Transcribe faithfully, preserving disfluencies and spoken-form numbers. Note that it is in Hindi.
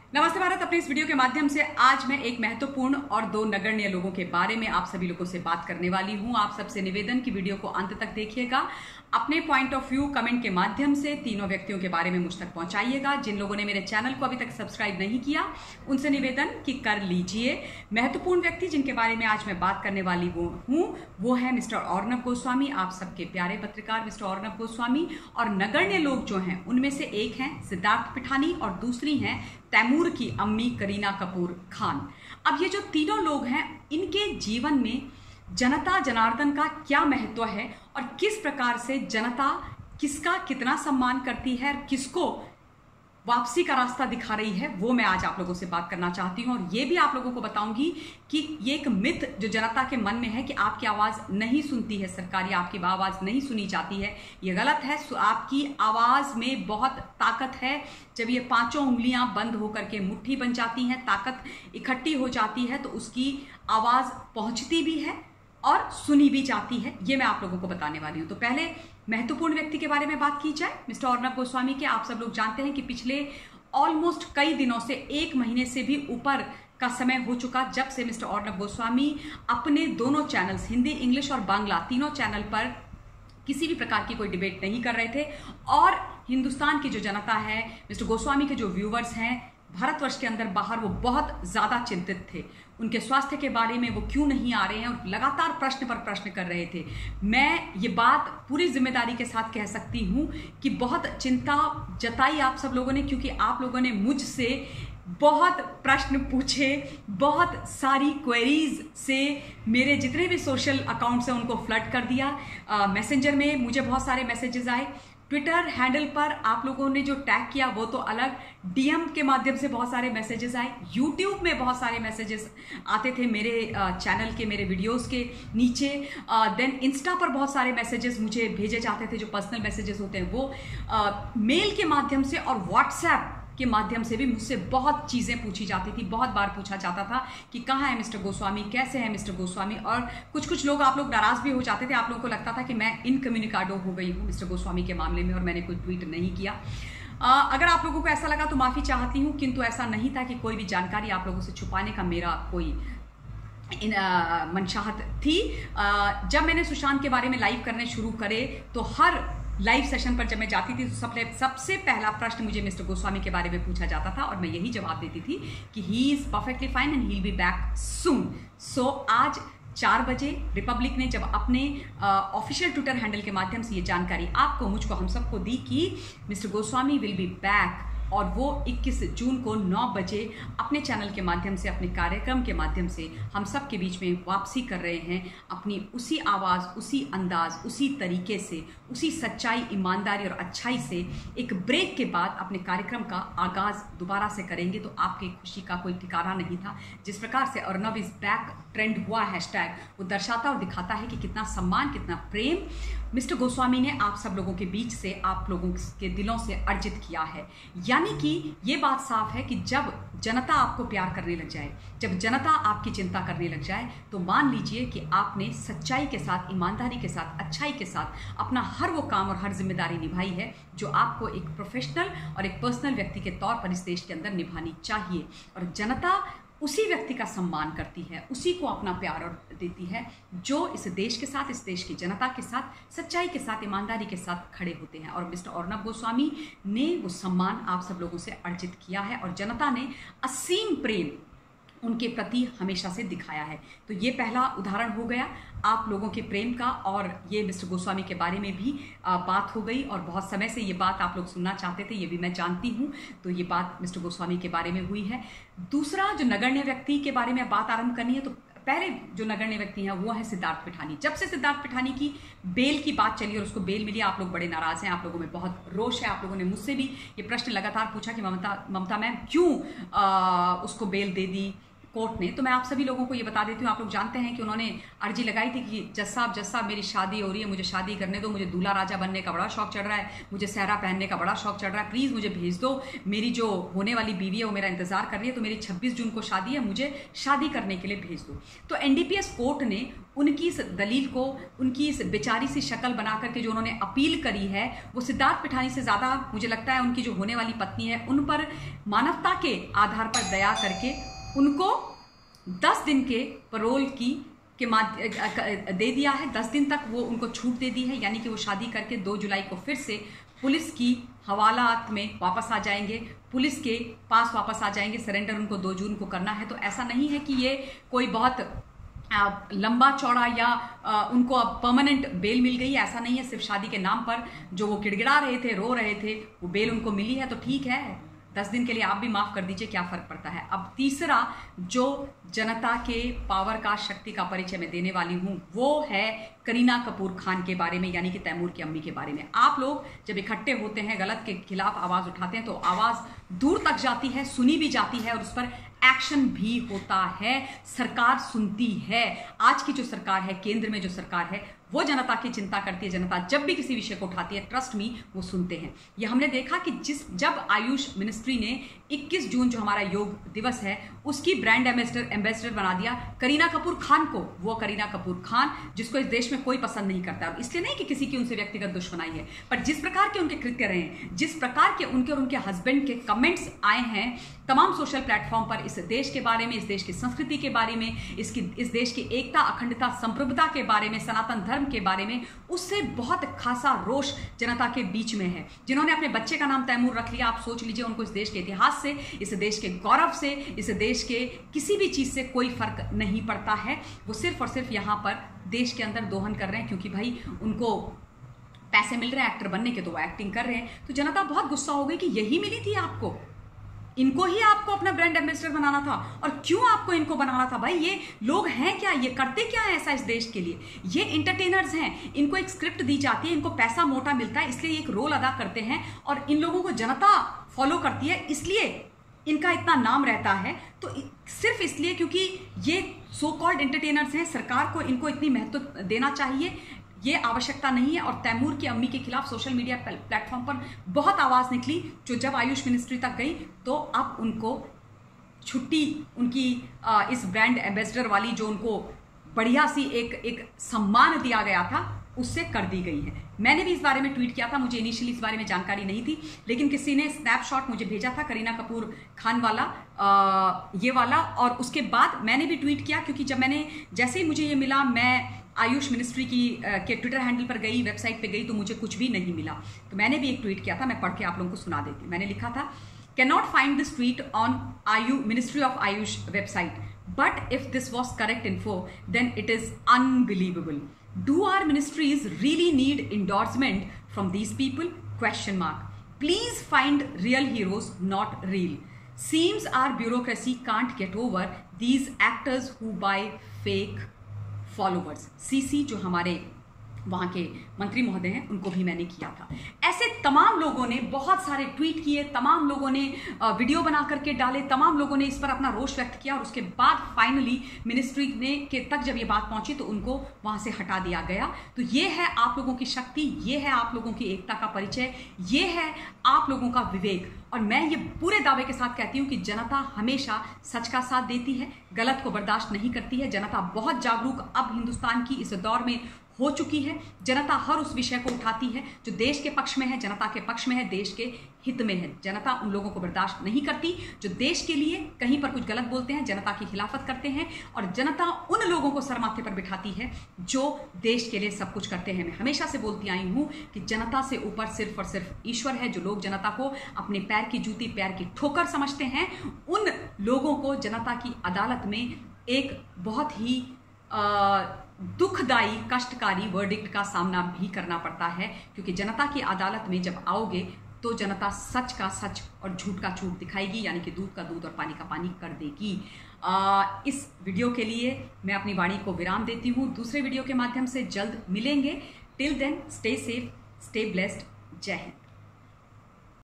नमस्ते भारत। अपने इस वीडियो के माध्यम से आज मैं एक महत्वपूर्ण और दो नगण्य लोगों के बारे में आप सभी लोगों से बात करने वाली हूं। आप सबसे निवेदन की वीडियो को अंत तक देखिएगा, अपने पॉइंट ऑफ व्यू कमेंट के माध्यम से तीनों व्यक्तियों के बारे में मुझ तक पहुंचाइएगा। जिन लोगों ने मेरे चैनल को अभी तक सब्सक्राइब नहीं किया उनसे निवेदन कि कर लीजिए। महत्वपूर्ण व्यक्ति जिनके बारे में आज मैं बात करने वाली वो हूं वो है मिस्टर अर्नब गोस्वामी, आप सबके प्यारे पत्रकार मिस्टर अर्नब गोस्वामी। और नगण्य लोग जो हैं उनमें से एक हैं सिद्धार्थ पिठानी और दूसरी हैं तैमूर की अम्मी करीना कपूर खान। अब ये जो तीनों लोग हैं इनके जीवन में जनता जनार्दन का क्या महत्व है और किस प्रकार से जनता किसका कितना सम्मान करती है और किसको वापसी का रास्ता दिखा रही है, वो मैं आज आप लोगों से बात करना चाहती हूं। और ये भी आप लोगों को बताऊंगी कि ये एक मिथ जो जनता के मन में है कि आपकी आवाज नहीं सुनती है सरकार या आपकी आवाज नहीं सुनी जाती है, ये गलत है। आपकी आवाज में बहुत ताकत है। जब ये पांचों उंगलियां बंद होकर के मुट्ठी बन जाती हैं, ताकत इकट्ठी हो जाती है, तो उसकी आवाज पहुंचती भी है और सुनी भी जाती है। ये मैं आप लोगों को बताने वाली हूं। तो पहले महत्वपूर्ण व्यक्ति के बारे में बात की जाए, मिस्टर अर्नब गोस्वामी के। आप सब लोग जानते हैं कि पिछले ऑलमोस्ट कई दिनों से, एक महीने से भी ऊपर का समय हो चुका जब से मिस्टर अर्नब गोस्वामी अपने दोनों चैनल्स हिंदी, इंग्लिश और बांग्ला तीनों चैनल पर किसी भी प्रकार की कोई डिबेट नहीं कर रहे थे। और हिंदुस्तान की जो जनता है, मिस्टर गोस्वामी के जो व्यूवर्स हैं भारतवर्ष के अंदर बाहर, वो बहुत ज्यादा चिंतित थे। उनके स्वास्थ्य के बारे में वो क्यों नहीं आ रहे हैं और लगातार प्रश्न पर प्रश्न कर रहे थे। मैं ये बात पूरी जिम्मेदारी के साथ कह सकती हूं कि बहुत चिंता जताई आप सब लोगों ने, क्योंकि आप लोगों ने मुझसे बहुत प्रश्न पूछे, बहुत सारी क्वेरीज से मेरे जितने भी सोशल अकाउंट्स हैं उनको फ्लड कर दिया। मैसेंजर में मुझे बहुत सारे मैसेजेस आए, ट्विटर हैंडल पर आप लोगों ने जो टैग किया वो तो अलग, डीएम के माध्यम से बहुत सारे मैसेजेस आए, यूट्यूब में बहुत सारे मैसेजेस आते थे मेरे चैनल के, मेरे वीडियोस के नीचे। देन इंस्टा पर बहुत सारे मैसेजेस मुझे भेजे जाते थे, जो पर्सनल मैसेजेस होते हैं वो, आ, मेल के माध्यम से और व्हाट्सएप के माध्यम से भी मुझसे बहुत चीज़ें पूछी जाती थी। बहुत बार पूछा जाता था कि कहाँ है मिस्टर गोस्वामी, कैसे है मिस्टर गोस्वामी। और कुछ कुछ लोग, आप लोग नाराज़ भी हो जाते थे। आप लोगों को लगता था कि मैं इनकम्युनिकाडो हो गई हूँ मिस्टर गोस्वामी के मामले में और मैंने कोई ट्वीट नहीं किया। आ, अगर आप लोगों को ऐसा लगा तो माफ़ी चाहती हूँ, किंतु ऐसा नहीं था कि कोई भी जानकारी आप लोगों से छुपाने का मेरा कोई इन मनचाहत थी। आ, जब मैंने सुशांत के बारे में लाइव करने शुरू करे तो हर लाइव सेशन पर जब मैं जाती थी तो सबसे सबसे पहला प्रश्न मुझे मिस्टर गोस्वामी के बारे में पूछा जाता था और मैं यही जवाब देती थी कि he is perfectly fine and he will be back soon. So आज चार बजे रिपब्लिक ने जब अपने ऑफिशियल ट्विटर हैंडल के माध्यम से ये जानकारी आपको, मुझको, हम सबको दी कि mister Goswami will be back, और वो इक्कीस जून को नौ बजे अपने चैनल के माध्यम से, अपने कार्यक्रम के माध्यम से हम सब के बीच में वापसी कर रहे हैं, अपनी उसी आवाज़, उसी अंदाज, उसी तरीके से, उसी सच्चाई, ईमानदारी और अच्छाई से एक ब्रेक के बाद अपने कार्यक्रम का आगाज़ दोबारा से करेंगे। तो आपकी खुशी का कोई ठिकाना नहीं था। जिस प्रकार से अर्नब इज बैक ट्रेंड हुआ हैशटैग, वो दर्शाता और दिखाता है कि कितना सम्मान, कितना प्रेम मिस्टर गोस्वामी ने आप सब लोगों के बीच से, आप लोगों के दिलों से अर्जित किया है। यानी कि ये बात साफ है कि जब जनता आपको प्यार करने लग जाए, जब जनता आपकी चिंता करने लग जाए, तो मान लीजिए कि आपने सच्चाई के साथ, ईमानदारी के साथ, अच्छाई के साथ अपना हर वो काम और हर जिम्मेदारी निभाई है जो आपको एक प्रोफेशनल और एक पर्सनल व्यक्ति के तौर पर इस देश के अंदर निभानी चाहिए। और जनता उसी व्यक्ति का सम्मान करती है, उसी को अपना प्यार और देती है जो इस देश के साथ, इस देश की जनता के साथ सच्चाई के साथ, ईमानदारी के साथ खड़े होते हैं। और मिस्टर अर्नब गोस्वामी ने वो सम्मान आप सब लोगों से अर्जित किया है और जनता ने असीम प्रेम उनके प्रति हमेशा से दिखाया है। तो ये पहला उदाहरण हो गया आप लोगों के प्रेम का। और ये मिस्टर गोस्वामी के बारे में भी आ, बात हो गई और बहुत समय से ये बात आप लोग सुनना चाहते थे, ये भी मैं जानती हूँ। तो ये बात मिस्टर गोस्वामी के बारे में हुई है। दूसरा जो नगण्य व्यक्ति के बारे में बात आरंभ करनी है, तो पहले जो नगण्य व्यक्ति हैं वो है सिद्धार्थ पिठानी। जब से सिद्धार्थ पिठानी की बेल की बात चली और उसको बेल मिली, आप लोग बड़े नाराज हैं, आप लोगों में बहुत रोष है। आप लोगों ने मुझसे भी ये प्रश्न लगातार पूछा कि ममता ममता मैम क्यों आ, उसको बेल दे दी, कोर्ट ने, तो मैं आप सभी लोगों को ये बता देती हूँ, आप लोग जानते हैं कि उन्होंने अर्जी लगाई थी कि जज साहब जज साहब मेरी शादी हो रही है, मुझे शादी करने दो, मुझे दूल्हा राजा बनने का बड़ा शौक चढ़ रहा है, मुझे सहरा पहनने का बड़ा शौक चढ़ रहा है, प्लीज़ मुझे भेज दो, मेरी जो होने वाली बीवी है वो मेरा इंतजार कर रही है, तो मेरी छब्बीस जून को शादी है, मुझे शादी करने के लिए भेज दो। तो एनडीपीएस कोर्ट ने उनकी इस दलील को, उनकी इस बेचारी सी शक्ल बना करके जो उन्होंने अपील करी है, वो सिद्धार्थ पिठानी से ज़्यादा मुझे लगता है उनकी जो होने वाली पत्नी है उन पर मानवता के आधार पर दया करके उनको दस दिन के पैरोल की के माध्य दे दिया है। दस दिन तक वो उनको छूट दे दी है, यानी कि वो शादी करके दो जुलाई को फिर से पुलिस की हवालात में वापस आ जाएंगे, पुलिस के पास वापस आ जाएंगे। सरेंडर उनको दो जून को करना है। तो ऐसा नहीं है कि ये कोई बहुत लंबा चौड़ा या आ, उनको अब परमानेंट बेल मिल गई, ऐसा नहीं है। सिर्फ शादी के नाम पर जो वो गिड़गिड़ा रहे थे, रो रहे थे, वो बेल उनको मिली है, तो ठीक है, दस दिन के लिए आप भी माफ कर दीजिए, क्या फर्क पड़ता है। अब तीसरा जो जनता के पावर का, शक्ति का परिचय मैं देने वाली हूं, वो है करीना कपूर खान के बारे में, यानी कि तैमूर की अम्मी के बारे में। आप लोग जब इकट्ठे होते हैं, गलत के खिलाफ आवाज उठाते हैं, तो आवाज दूर तक जाती है, सुनी भी जाती है और उस पर एक्शन भी होता है, सरकार सुनती है। आज की जो सरकार है, केंद्र में जो सरकार है, वो जनता की चिंता करती है। जनता जब भी किसी विषय को उठाती है, ट्रस्ट मी, वो सुनते हैं। ये हमने देखा कि जिस जब आयुष मिनिस्ट्री ने इक्कीस जून जो हमारा योग दिवस है, उसकी ब्रांड एम्बेसडर एम्बेसडर बना दिया करीना कपूर खान को। वो करीना कपूर खान जिसको इस देश में कोई पसंद नहीं करता, और इसलिए नहीं कि किसी की उनसे व्यक्तिगत दुश्मनाई है, पर जिस प्रकार के उनके कृत्य रहे हैं, जिस प्रकार के उनके और उनके हस्बैंड के कमेंट्स आए हैं तमाम सोशल प्लेटफॉर्म पर, इस देश के बारे में, इस देश की संस्कृति के बारे में, इसकी इस देश की एकता, अखंडता, संप्रभुता के बारे में, सनातन धर्म के बारे में, उससे बहुत खासा रोष जनता के बीच में है। जिन्होंने अपने बच्चे का नाम तैमूर रख लिया, आप सोच लीजिए, उनको इस देश के इतिहास से, इस देश के गौरव से, इस देश के किसी भी चीज से कोई फर्क नहीं पड़ता है। वो सिर्फ और सिर्फ यहां पर देश के अंदर दोहन कर रहे हैं, क्योंकि भाई उनको पैसे मिल रहे हैं एक्टर बनने के, तो वो एक्टिंग कर रहे हैं। तो जनता बहुत गुस्सा हो गई कि यही मिली थी आपको, इनको ही आपको अपना ब्रांड एम्बेसडर बनाना था। और क्यों आपको इनको बनाना था? भाई ये लोग हैं क्या, ये करते क्या है ऐसा इस देश के लिए? ये एंटरटेनर्स हैं, इनको एक स्क्रिप्ट दी जाती है, इनको पैसा मोटा मिलता है, इसलिए एक रोल अदा करते हैं, और इन लोगों को जनता फॉलो करती है, इसलिए इनका इतना नाम रहता है। तो सिर्फ इसलिए क्योंकि ये सो कॉल्ड एंटरटेनर्स हैं, सरकार को इनको इतनी महत्व देना चाहिए, ये आवश्यकता नहीं है। और तैमूर की अम्मी के खिलाफ सोशल मीडिया प्लेटफॉर्म पर बहुत आवाज निकली, जो जब आयुष मिनिस्ट्री तक गई, तो अब उनको छुट्टी, उनकी इस ब्रांड एम्बेसडर वाली जो उनको बढ़िया सी एक एक सम्मान दिया गया था, उससे कर दी गई है। मैंने भी इस बारे में ट्वीट किया था, मुझे इनिशियली इस बारे में जानकारी नहीं थी, लेकिन किसी ने स्नैपशॉट मुझे भेजा था करीना कपूर खान वाला, आ, ये वाला, और उसके बाद मैंने भी ट्वीट किया, क्योंकि जब मैंने जैसे ही मुझे ये मिला, मैं आयुष मिनिस्ट्री की के ट्विटर हैंडल पर गई, वेबसाइट पे गई, तो मुझे कुछ भी नहीं मिला। तो मैंने भी एक ट्वीट किया था, मैं पढ़ के आप लोगों को सुना देती हूँ। मैंने लिखा था, can not find this tweet on आयु ministry of AYUSH website, but if this was correct info then it is unbelievable. Do our ministries really need endorsement from these people? Question mark. Please find real heroes, not reel. Seems our bureaucracy can't get over these actors who buy fake followers. CC जो हमारे वहाँ के मंत्री महोदय हैं, उनको भी मैंने किया था। ऐसे तमाम लोगों ने बहुत सारे ट्वीट किए, तमाम लोगों ने वीडियो बना करके डाले, तमाम लोगों ने इस पर अपना रोष व्यक्त किया, और उसके बाद फाइनली मिनिस्ट्री ने के तक जब ये बात पहुंची तो उनको वहाँ से हटा दिया गया। तो ये है आप लोगों की शक्ति, ये है आप लोगों की एकता का परिचय, ये है आप लोगों का विवेक। और मैं ये पूरे दावे के साथ कहती हूँ कि जनता हमेशा सच का साथ देती है, गलत को बर्दाश्त नहीं करती है। जनता बहुत जागरूक अब हिंदुस्तान की इस दौर में हो चुकी है। जनता हर उस विषय को उठाती है जो देश के पक्ष में है, जनता के पक्ष में है, देश के हित में है। जनता उन लोगों को बर्दाश्त नहीं करती जो देश के लिए कहीं पर कुछ गलत बोलते हैं, जनता की खिलाफत करते हैं, और जनता उन लोगों को सर माथे पर बिठाती है जो देश के लिए सब कुछ करते हैं। मैं हमेशा से बोलती आई हूँ कि जनता से ऊपर सिर्फ और सिर्फ ईश्वर है। जो लोग जनता को अपने पैर की जूती, पैर की ठोकर समझते हैं, उन लोगों को जनता की अदालत में एक बहुत ही आ, दुखदायी, कष्टकारी वर्डिक्ट का सामना भी करना पड़ता है, क्योंकि जनता की अदालत में जब आओगे तो जनता सच का सच और झूठ का झूठ दिखाएगी, यानी कि दूध का दूध और पानी का पानी कर देगी। आ, इस वीडियो के लिए मैं अपनी वाणी को विराम देती हूँ। दूसरे वीडियो के माध्यम से जल्द मिलेंगे। Till then stay safe, stay blessed. जय हिंद।